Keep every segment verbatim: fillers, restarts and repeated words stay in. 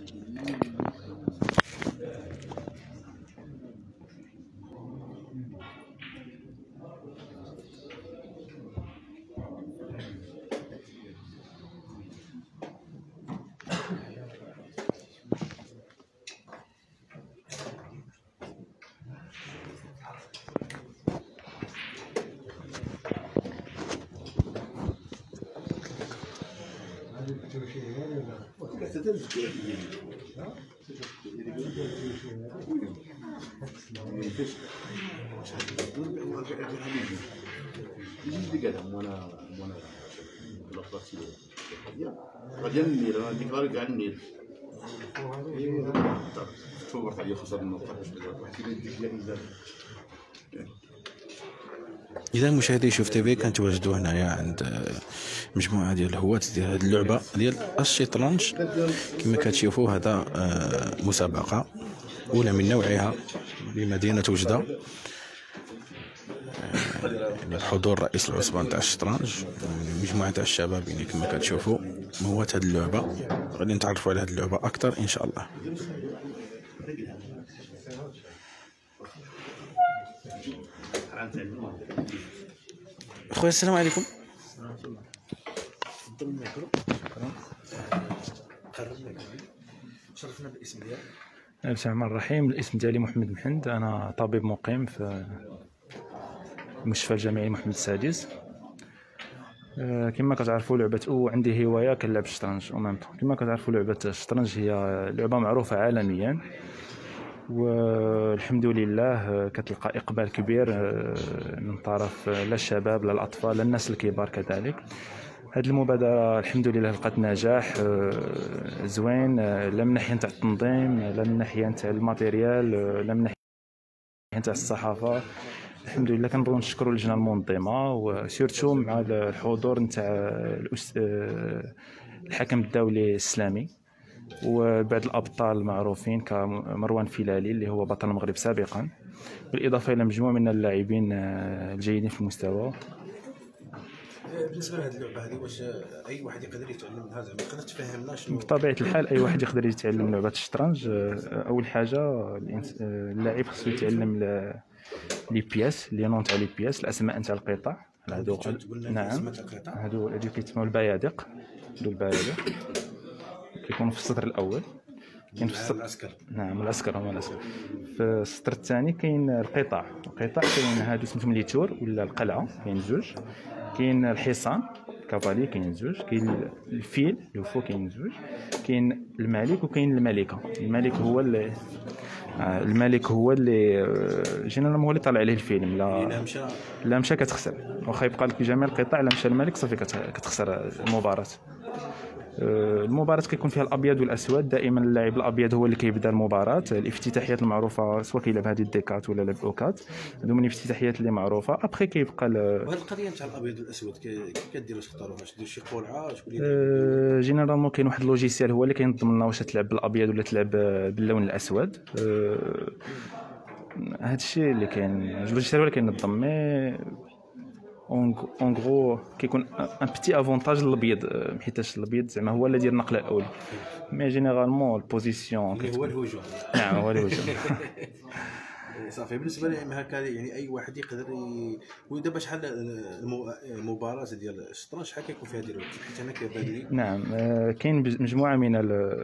إذا مشاهدي شوف تيفي كنتواجدوا هنايا عند مجموعة ديال الهواة ديال هذه اللعبة ديال الشطرنج. كما كتشوفوا هذا مسابقة أولى من نوعها بمدينة وجدة، الحضور رئيس العصبان تاع الشطرنج، مجموعة تاع الشباب يعني كما كتشوفوا هواة هذه اللعبة. غادي نتعرفوا على هذه اللعبة أكثر إن شاء الله. خويا السلام عليكم. شرفنا بالاسم ديالك. بسم الله الرحمن الرحيم. الاسم ديالي محمد محمد، انا طبيب مقيم في المستشفى الجامعي محمد السادس. كما كتعرفوا لعبه او عندي هوايه كنلعب الشطرنج ومام. كما كتعرفوا لعبه الشطرنج هي لعبه معروفه عالميا، والحمد لله كتلقى اقبال كبير من طرف لا الشباب لا الاطفال لا الناس الكبار كذلك. هذه المبادره الحمد لله لقات نجاح زوين، لا من ناحيه تاع التنظيم لا من ناحيه تاع الماتيريال لا من ناحيه تاع الصحافه. الحمد لله كنبغيو نشكروا اللجنه المنظمه وسيرتو مع الحضور نتاع الحكم الدولي الاسلامي وبعض الابطال المعروفين كمروان فيلالي اللي هو بطل المغرب سابقا، بالاضافه الى مجموعه من اللاعبين الجيدين في المستوى. بالنسبه لهذه اللعبه هذه، واش اي واحد يقدر يتعلم منها؟ زعما تقدر تفهمنا شنو؟ بطبيعه الحال اي واحد يقدر يتعلم لعبه الشطرنج. اول حاجه اللاعب خصو يتعلم لي بياس لي نون تاع لي بياس، الاسماء تاع القطع. هادو نعم هادو اللي كيتسموا البيادق. هادو البيادق كيكونوا في السطر الاول، كاين في السطر العسكر. نعم العسكر هما العسكر. في السطر الثاني كاين القطع. القطع كاين هادو سميتهم لي تور ولا القلعه، كاين زوج. كاين الحصان كافالي كاين زوج. كاين الفيل اللي فوق كاين زوج. كاين الملك وكاين الملكه. الملك هو اللي الملك هو اللي جينيرالمون هو اللي طالع عليه الفيلم. لا مشى لا مشى كتخسر، واخا يبقى لك جميع القطع، لا مشى الملك صافي كتخسر المباراه. المباراة كيكون فيها الابيض والاسود. دائما اللاعب الابيض هو اللي كيبدا المباراة. الافتتاحيات المعروفة سواء كيلعب هذه الديكات ولا لعب اوكات، هادو من الافتتاحيات اللي معروفة. ابخي كيبقى ل... وهذه القضيه تاع الابيض والاسود كيف كديروا تختاروا؟ واش دير شي قرعه؟ شكون اللي أه جينيرالمون كاين واحد اللوجيسيال هو اللي كينظم لنا واش تلعب بالابيض ولا تلعب باللون الاسود. أه هذا الشيء اللي كاين، اللوجيسيال هو اللي كينظم. مي اون غرو كيكون ان بيتي افونتاج للابيض، حيتاش الابيض زعما هو اللي داير النقله الاولى. مي جينيرالمون البوزيسيون اللي هو الهجوم. نعم هو الهجوم. صافي. بالنسبه لي هكا يعني اي واحد يقدر ي... ودابا شحال المباراه ديال الشطرنج شحال كيكون فيها ديال الوقت؟ حيت انا كيبان. نعم كاين مجموعه من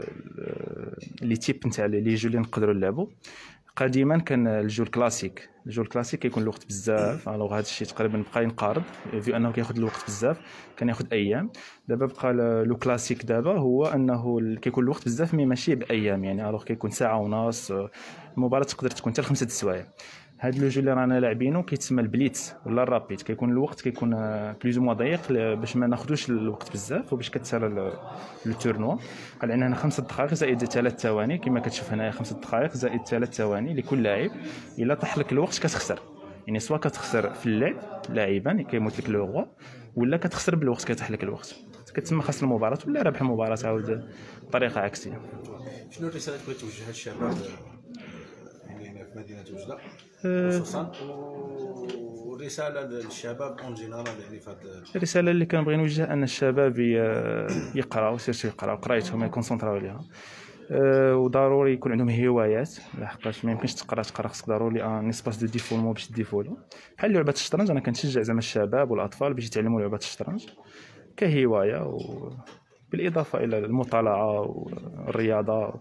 لي تيب نتاع لي جو اللي نقدروا نلعبوا. قديما كان الجو الكلاسيك. الجو الكلاسيك كيكون الوقت بزاف، الوغ هذا الشيء تقريبا بقى ينقرض في انه كياخذ الوقت بزاف، كان ياخذ ايام. دابا بقى لو كلاسيك دابا هو انه كيكون الوقت بزاف مي ماشي بايام، يعني الوغ كيكون ساعه ونص. المباراه تقدر تكون حتى لخمسه السوايع. هذا لو جو اللي رانا لاعبينه كيتسمى البليتس ولا الرابيد. كيكون الوقت كيكون بليز مو ضيق باش ما ناخذوش الوقت بزاف وباش كتسالى لو تورنوا. قال عندنا هنا خمسة دقائق زائد ثلاث ثواني. كما كتشوف هنايا خمسة دقائق زائد ثلاث ثواني لكل لاعب. الا طاح لك الوقت كتخسر، يعني سواء كتخسر في اللعب لاعبا كيموت لك لو غوا، ولا كتخسر بالوقت كيطيح لك الوقت كتسمى خسر المباراه ولا ربح المباراه عاود بطريقه عكسيه. شنو الرساله اللي بغيت توجهها للشباب يعني هنا في مدينه وجده خصوصا، والرساله للشباب اون جينيرال يعني في هذا؟ الرساله اللي كنبغي نوجهها ان الشباب يقراو، سيرتو يقراو قرايتهم يكونسونطراو عليها. أه وضروري يكون عندهم هوايات، لحقاش ما يمكنش تقرا تقرا خصك ضروري ان اسباس دو ديفولمون باش تديفولو. بحال لعبه الشطرنج انا كنشجع زعما الشباب والاطفال باش يتعلموا لعبه الشطرنج كهوايه، وبالاضافه الى المطالعه والرياضه.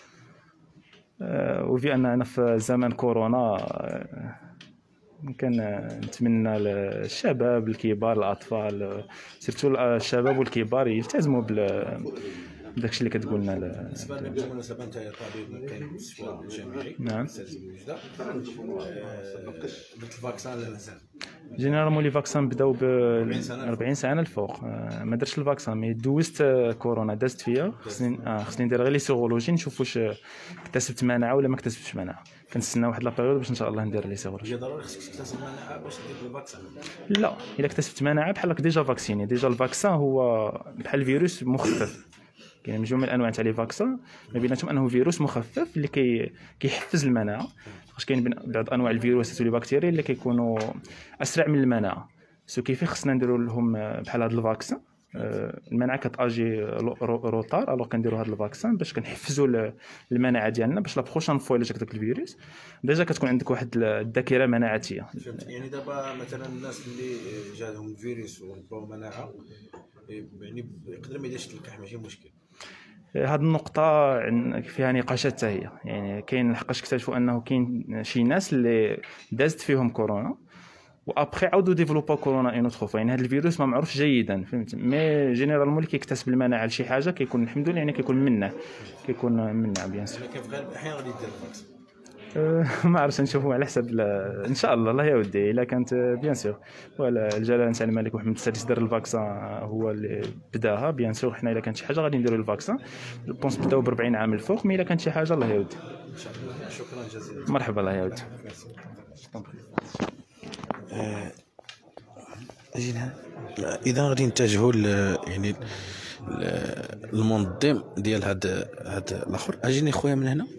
أه وبأننا في زمن كورونا أه كان نتمنى للشباب الكبار الاطفال سيرتو الشباب والكبار يلتزموا بال داكشي اللي كتقول لنا. بالنسبه بالمناسبه انت طبيب كاين مستشفى جامعي نعم استاذ بوجده، قلت الفاكسان لا مازال جينيرالمون لي فاكسان بداو ب أربعين سنه الفوق. ما درتش الفاكسان مي دوزت كورونا دازت فيا، خصني اه خصني ندير غير لي سيرولوجي نشوف واش اكتسبت مناعه ولا ما اكتسبتش مناعه. كنتسنى واحد لابيريود باش ان شاء الله ندير لي سيرولوجي. هي ضروري خصك تكتسب مناعه باش دير الفاكسان؟ لا الا اكتسبت مناعه بحال راك ديجا فاكسيني. ديجا الفاكسان هو بحال الفيروس مخفف، كاين مجموعه من الانواع تاع لي فاكسان ما بيناتهم انه فيروس مخفف اللي كي كيحفز المناعه. واش كاين بعض انواع الفيروسات واللي بكتيريا اللي كيكونوا اسرع من المناعه، سو كيفي خصنا نديروا لهم بحال هذا الفاكسان. المناعه كتاجي روطار، الوغ كنديروا هذا الفاكسان باش كنحفزوا المناعه ديالنا باش لا بروشان فوا الا جاك داك الفيروس ديجا كتكون عندك واحد الذاكره مناعتيه. فهمت. يعني دابا مثلا الناس اللي جاهم الفيروس وربوا مناعه يعني يقدر ما يديرش الكح، ماشي مشكل. هذه النقطة فيها نقاشات حتى هي، يعني كاين لحقاش اكتشفوا انه كاين شي ناس اللي دازت فيهم كورونا وابخي عاودوا ديفلوبا كورونا اون اوتر فوا، يعني هذا الفيروس ما معروفش جيدا، فهمت. مي جينيرالمون اللي كيكتسب المناعة لشي حاجة كيكون الحمد لله يعني كيكون منه كيكون منه بيان سور. ولكن في غالب الاحيان غادي دير الفاكسين. ما عرفتش نشوفوا على حسب ان شاء الله. الله يودي الا كانت بيان سور ولا الجلاله نتاع الملك محمد السادس دار الفاكسان هو اللي بداها بيان سور. حنا الا كانت شي حاجه غادي نديروا الفاكسان بونس بداو ب أربعين عام الفوق، مي الا كانت شي حاجه الله يودي ان شاء الله. شكرا جزيلا. مرحبا الله يودي. اجينا اذا غادي نتجهوا يعني المنظم ديال هذا هذا الاخر. اجيني خويا من هنا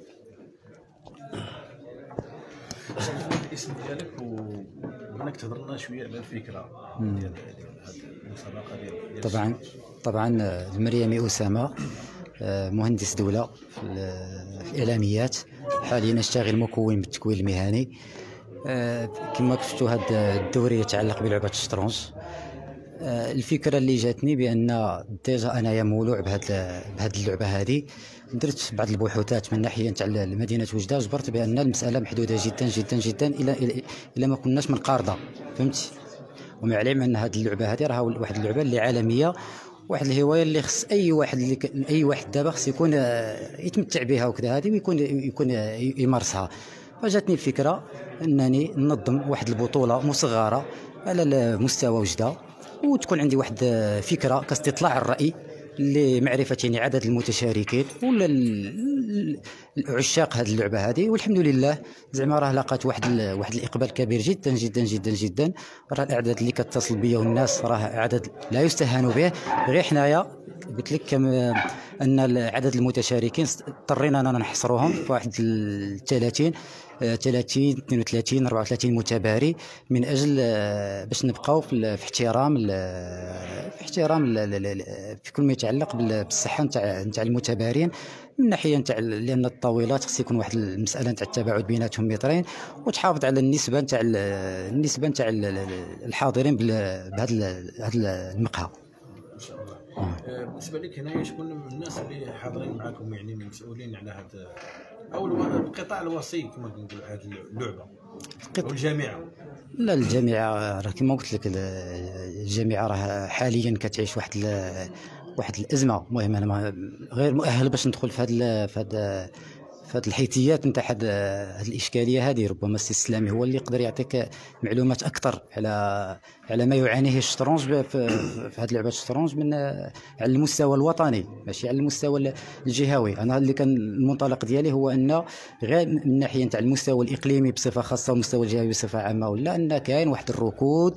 الاسم ديالك وانك تهضر لنا شويه على الفكره ديال هذه المسابقه ديال طبعا طبعا المريمي اسامه، مهندس دوله في الاعلاميات، حاليا اشتغل مكون بالتكوين المهني. كما شفتوا هذا الدوري يتعلق بلعبه الشطرنج. الفكره اللي جاتني بان ديجا انايا مولوع بهذه بهذه اللعبه هذه، درت بعض البحوثات من ناحيه تاع مدينه وجده، جبرت بان المساله محدوده جدا جدا جدا الى الى ما كناش من قارضه، فهمتي. ومع العلم ان هذه اللعبه هذه راه واحد اللعبه اللي عالميه، واحد الهوايه اللي خص اي واحد اللي ك... اي واحد دابا خص يكون يتمتع بها وكذا هذه، ويكون يكون يمارسها. فجاتني الفكره انني ننظم واحد البطوله مصغره على مستوى وجده، وتكون عندي واحد فكره كاستطلاع الراي لمعرفه يعني عدد المتشاركين ولا العشاق هذه اللعبه هذه. والحمد لله زعما راه لاقات واحد واحد الاقبال كبير جدا جدا جدا جدا. راه الاعداد اللي كتصل بيا والناس راه عدد لا يستهان به. غير حنايا قلت لك كم ان عدد المتشاركين اضطرينا اننا نحصروهم في واحد ثلاثين ثلاثين اثنين وثلاثين أربعة وثلاثين متباري، من اجل باش نبقاو في احترام في احترام في كل ما يتعلق بالصحه نتاع نتاع المتبارين، من ناحيه نتاع لان الطاولات خص يكون واحد المساله نتاع التباعد بيناتهم مترين، وتحافظ على النسبه نتاع النسبه نتاع الحاضرين بهذا هذا المقهى. ان شاء الله. آه. بالنسبه لك هنايا شكون من الناس اللي حاضرين معكم يعني المسؤولين على هذا او القطاع الوصي كما كنقولوا هذه اللعبه والجامعه؟ لا الجامعه راه كما قلت لك الجامعه راه حاليا كتعيش واحد واحد الازمه مهمه. انا غير مؤهل باش ندخل في هذا في هذا في هذه الحيثيات نتاع هذه الاشكاليه هذه. ربما السي السلامي هو اللي يقدر يعطيك معلومات اكثر على على ما يعانيه الشطرنج في هذه لعبه الشطرنج من على المستوى الوطني ماشي على المستوى الجهوي. انا اللي كان المنطلق ديالي هو ان غير من ناحيه نتاع المستوى الاقليمي بصفه خاصه والمستوى الجهوي بصفه عامه، ولا ان كاين واحد الركود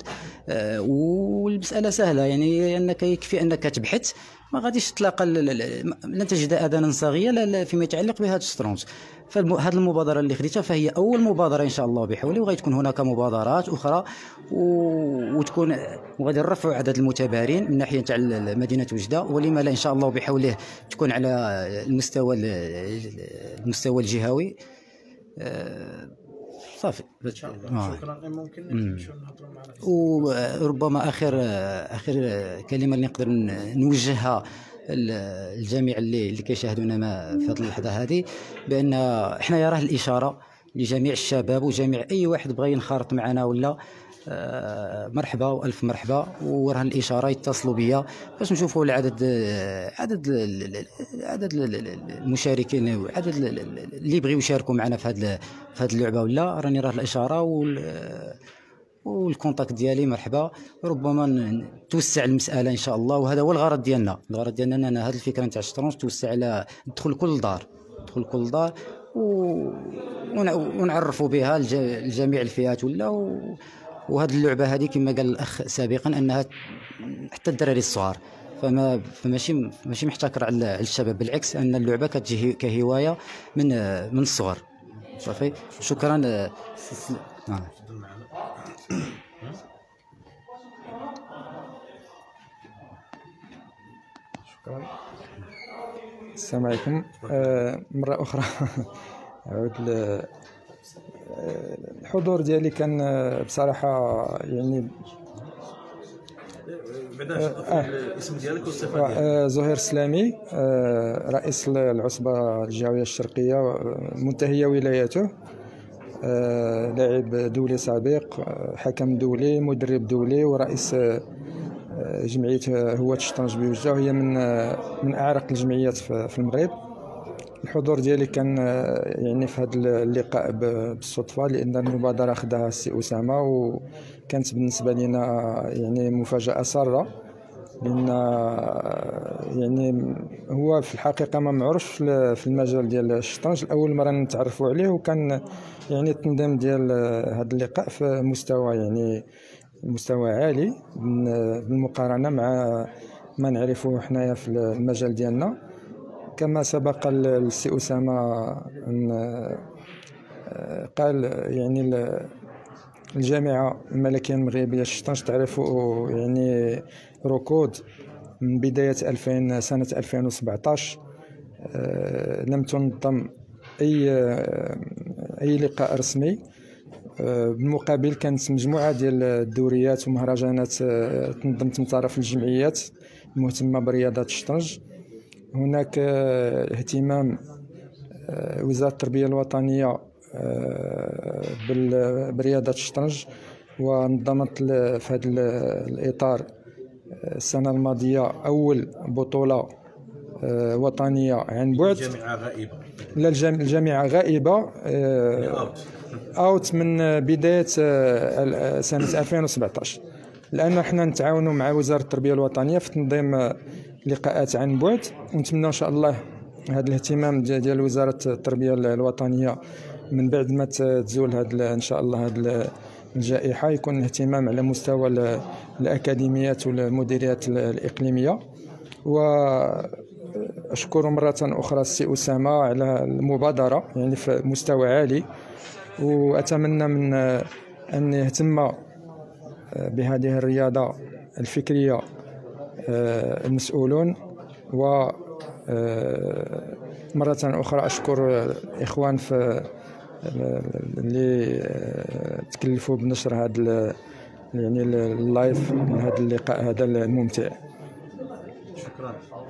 والمساله سهله، يعني انك يكفي انك تبحث ما غاديش تلاقى لن تجد اذانا صاغيه فيما يتعلق بهذا الشطرنج. فهذه المبادره اللي خديتها فهي اول مبادره ان شاء الله بحوله، وغيتكون هناك مبادرات اخرى و... وتكون وغادي نرفعوا عدد المتبارين من ناحيه تاع مدينه وجده، ولما لا ان شاء الله بحوله تكون على المستوى المستوى الجهوي. أه صافي ان شاء الله. شكرا. ممكن نمشيو نهضروا معنا. وربما اخر اخر كلمه اللي نقدر نوجهها الجميع اللي اللي كيشاهدونا ما في هذه اللحظه هذه، بان احنا يراه الاشاره لجميع الشباب وجميع اي واحد بغى ينخرط معنا ولا مرحبا والف مرحبا، وراه الاشاره يتصلوا بيا باش نشوفوا العدد عدد عدد المشاركين وعدد اللي يبغيو يشاركوا معنا في هذه في هذه اللعبه، ولا راني راه الاشاره وال والكونتاكت ديالي مرحبا. ربما توسع المساله ان شاء الله، وهذا هو الغرض ديالنا. الغرض ديالنا ان هذه الفكره نتاع الشطرنج توسع على تدخل كل دار تدخل كل دار ونعرفوا بها الجميع الفئات ولا و... وهذه اللعبه هذه كما قال الاخ سابقا انها حتى الدراري الصغار، فما فماشي ماشي محتكر على الشباب، بالعكس ان اللعبه كتجي كهوايه من من الصغر. صافي شكرا. آه. شكرا. السلام عليكم. آه مرة أخرى عود الحضور ديالي كان بصراحة يعني آه الاسم ديالك والصفة ديالك. آه زهير سلامي، آه رئيس العصبة الجهوية الشرقية منتهية ولايته، آه لاعب دولي سابق، حكم دولي، مدرب دولي، ورئيس جمعية هواة الشطرنج بوجدة، وهي من من أعرق الجمعيات في المغرب. الحضور ديالي كان يعني في هذا اللقاء بالصدفة، لأن المبادرة خداها السي أسامة، وكانت بالنسبة لنا يعني مفاجأة سارة، لأن يعني هو في الحقيقة ما معروفش في المجال ديال الشطرنج، أول مرة نتعرفوا عليه، وكان يعني التنظيم ديال هذا اللقاء في مستوى يعني مستوى عالي بالمقارنة مع ما نعرفه حنايا في المجال ديالنا. كما سبق السي أسامة أن قال يعني الجامعة الملكية المغربية للشطرنج تعرف يعني ركود من بداية ألفين سنة ألفين وسبعطاش لم تنظم أي أي لقاء رسمي. بالمقابل كانت مجموعة ديال الدوريات ومهرجانات تنظمت من طرف الجمعيات المهتمة برياضة الشطرنج. هناك اهتمام وزارة التربية الوطنية برياضة الشطرنج، ونظمت في هذا الإطار السنة الماضية أول بطولة وطنية عن بعد. الجامعة غائبة. لا الجامعة غائبة اوت من بداية سنة ألفين وسبعطاش، لأن احنا نتعاونوا مع وزارة التربية الوطنية في تنظيم لقاءات عن بعد، ونتمنى ان شاء الله هذا الاهتمام ديال وزارة التربية الوطنية من بعد ما تزول هذا ان شاء الله هذه الجائحة يكون الاهتمام على مستوى الأكاديميات والمديريات الإقليمية. وأشكر مرة أخرى السي أسامة على المبادرة يعني في مستوى عالي، وأتمنى من أن يهتم بهذه الرياضة الفكرية المسؤولون. و مرة أخرى أشكر الإخوان في اللي تكلفوا بنشر هذا يعني اللايف من هذا اللقاء هذا الممتع. شكرا.